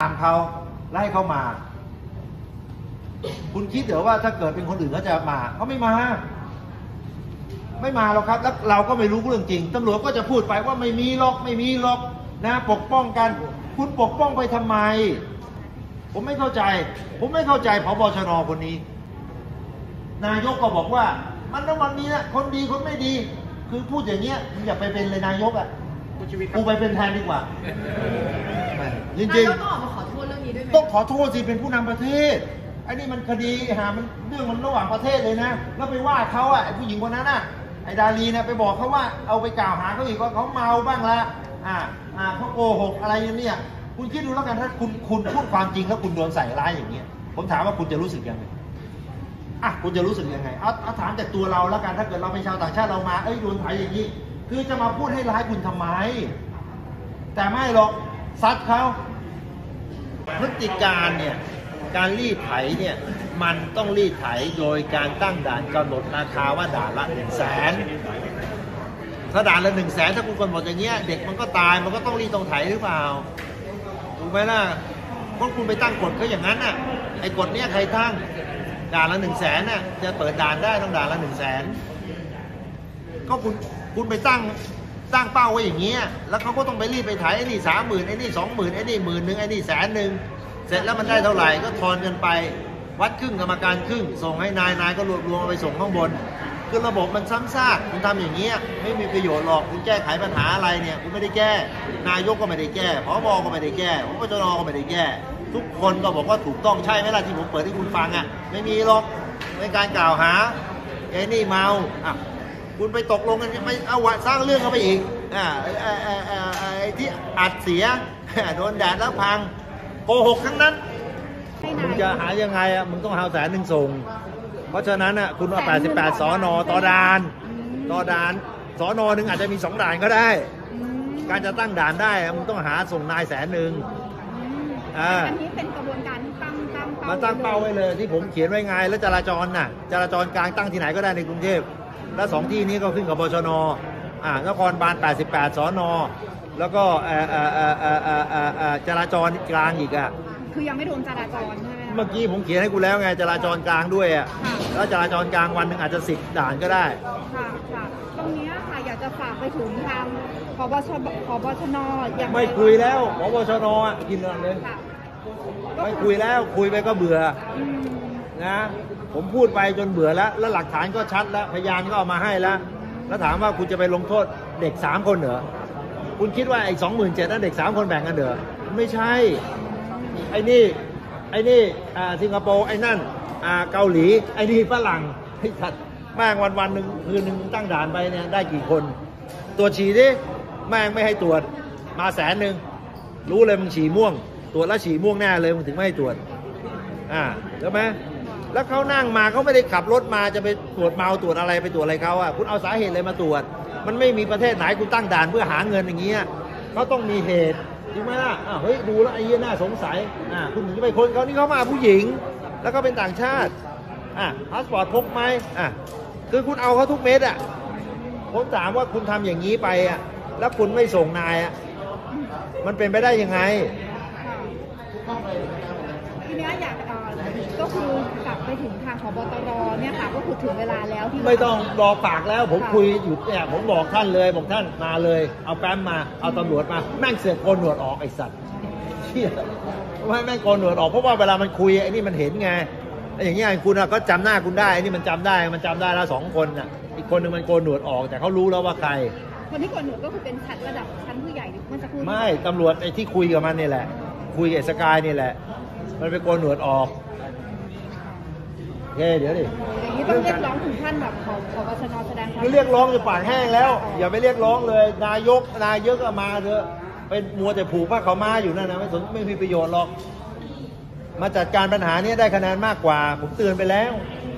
ามเขาไล่เขามาคุณคิดเดี๋ยวว่าถ้าเกิดเป็นคนอื่นเขาจะมาเขาไม่มาหรอกครับแล้วเราก็ไม่รู้เรื่องจริงตำรวจก็จะพูดไปว่าไม่มีหรอกนะปกป้องกันคุณปกป้องไปทำไมผมไม่เข้าใจผบชน.คนนี้นายกก็บอกว่ามันต้องวันนี้นะคนดีคนไม่ดีคือพูดอย่างเงี้ยมึงอย่าไปเป็นเลยนายกอ่ะกูไปเป็นแทนดีกว่าจริงๆต้องออกมาขอโทษเรื่องนี้ด้วยไหมต้องขอโทษสิเป็นผู้นำประเทศไอ้นี่มันคดีมันเรื่องมันระหว่างประเทศเลยนะแล้วไปว่าเขาอ่ะไอ้ผู้หญิงคนนั้นอ่ะไอ้ดารีนะไปบอกเขาว่าเอาไปกล่าวหาเขาอีกว่าเขาเมาบ้างละเขาโกหกอะไรอย่างเนี้ยคุณคิดดูแล้วกันถ้าคุณพูดความจริงแล้วคุณโดนใส่ร้ายอย่างเงี้ยผมถามว่าคุณจะรู้สึกยังไงคุณจะรู้สึกยังไงเอาถามจากตัวเราแล้วกันถ้าเกิดเราเป็นชาวต่างชาติเรามาโดนไถอย่างนี้คือจะมาพูดให้ร้ายคุณทำไมแต่ไม่หรอกซัดเขาพฤติการเนี่ยการรีดไถเนี่ยมันต้องรีดไถโดยการตั้งด่านกำหนดราคาว่าด่านละ 100,000 ถ้าด่านละ 100,000 ถ้าคุณกำหนดอย่างเงี้ยเด็กมันก็ตายมันก็ต้องรีดตรงไถหรือเปล่าถูกไหมล่ะเพราะคุณไปตั้งกฎเขาอย่างนั้นน่ะไอ้กฎเนี้ยใครตั้งด่านละ 100,000 น่ะจะเปิดด่านได้ต้องด่านละ 100,000 ก็คุณไปตั้งเป้าไว้อย่างเงี้ยแล้วเขาก็ต้องไปรีดไปไถไอ้นี่ 30,000 ไอ้นี่ 20,000 ไอ้นี่ 10,000 ไอ้นี่ 100,000 เสร็จแล้วมันได้เท่าไหร่ก็ทอนกันไปวัดครึ่งกรรมการครึ่งส่งให้นายก็รวบรวมไปส่งข้างบนคือระบบมันซ้ำซากคุณทำอย่างเงี้ยไม่มีประโยชน์หรอกคุณแก้ไขปัญหาอะไรเนี่ยคุณไม่ได้แก้นายกก็ไม่ได้แก้ผบก็ไม่ได้แก้พบชน.ก็ไม่ได้แก้ทุกคนก็บอกว่าถูกต้องใช่ไหมล่ะที่ผมเปิดให้คุณฟังไม่มีหรอกในการกล่าวหาไอ้นี่เมาคุณไปตกลงกันไม่เอาสร้างเรื่องเข้าไปอีกไอ้ที่อัดเสียโดนแดดแล้วพังโกหกทั้งนั้นมึงจะหายังไงมึงต้องเอา100,000ส่งเพราะฉะนั้นคุณว่า88 สน.ต่อด่านสน.หนึ่งอาจจะมี2ด่านก็ได้การจะตั้งด่านได้มึงต้องหาส่งนาย100,000อันนี้เป็นกระบวนการที่ตั้งเป้าไว้เลยที่ผมเขียนไว้ไงแล้วจราจรกลางตั้งที่ไหนก็ได้ในกรุงเทพและ2ที่นี้ก็ขึ้นกับบชน.นครบาล88 สน.แล้วก็จราจรกลางอีกคือยังไม่รวมจราจรใช่ไหมเมื่อกี้ผมเขียนให้กูแล้วไงจราจรกลางด้วยแล้วจราจรกลางวันหนึ่งอาจจะ10 ด่านก็ได้ค่ะตรงนี้ค่ะอยากจะฝากไปถึงทางผบชน. ไม่คุยแล้วผบชน.กินนอนเลยไม่คุยแล้วคุยไปก็เบื่อนะผมพูดไปจนเบื่อแล้วหลักฐานก็ชัดแล้วพยานก็เอามาให้แล้วถามว่าคุณจะไปลงโทษเด็ก3 คนเหรอคุณคิดว่าไอ้ 27,000 นั้นเด็ก3 คนแบ่งกันเหรอไม่ใช่ไอ้นี่สิงคโปร์ไอ้นั่นเกาหลีไอ้นี่ฝรั่งไอ้สัตว์แม่งวันหนึ่งคืนหนึ่งตั้งด่านไปเนี่ยได้กี่คนตรวจฉี่ดิแม่งไม่ให้ตรวจมา100,000รู้เลยมึงฉี่ม่วงตรวจแล้วฉี่ม่วงแน่เลยมึงถึงไม่ให้ตรวจใช่ไหมแล้วเขานั่งมาเขาไม่ได้ขับรถมาจะไปตรวจเมาตรวจอะไรไปตรวจอะไรเขาคุณเอาสาเหตุอะไรมาตรวจมันไม่มีประเทศไหนคุณตั้งด่านเพื่อหาเงินอย่างเงี้ยเขาต้องมีเหตุจริงไหมล่ะเฮ้ยดูแล้วไอ้เหี้ยน่าสงสัยคุณถึงจะไปคนเขานี่เขามาผู้หญิงแล้วก็เป็นต่างชาติพาสปอร์ตพกไหมคือคุณเอาเขาทุกเม็ดผมถามว่าคุณทำอย่างนี้ไปแล้วคุณไม่ส่งนายมันเป็นไปได้ยังไงทีนี้อยากก็คือกลับไปถึงทางผบตรเนี่ยค่ะก็คือถึงเวลาแล้วที่ไม่ต้องรอปากแล้วผมคุยอยู่เนี่ยผมบอกท่านเลยบอกท่านมาเลยเอาแฟ้มมาเอาตำรวจมาแม่งเสือกโกนหนวดออกไอ้สัตว์เชี่ยไม่แม่งโกนหนวดออกเพราะว่าเวลามันคุยไอ้นี่มันเห็นไงอย่างเงี้ยคุณก็จำหน้าคุณได้ไอ้นี่มันจำได้แล้ว2 คนอีกคนนึงมันโกนหนวดออกแต่เขารู้แล้วว่าใครคนที่โกนหนวดก็คือเป็นระดับชั้นผู้ใหญ่เมื่อสักครู่ไม่ตำรวจไอ้ที่คุยกับมันนี่แหละคุยกับสกายนี่แหละมันไปโกนหนวดออกเดี๋ยวดิอย่างนี้ต้องเรียกร้องถึงท่านแบบผบชน.แสดงเรียกร้องจะปากแห้งแล้วอย่าไปเรียกร้องเลยนายกก็มาเถอะเป็นมัวแต่ผูกผ้าขาวม้าอยู่นั่นนะไม่มีประโยชน์หรอกมาจัดการปัญหานี้ได้คะแนนมากกว่าผมเตือนไปแล้ว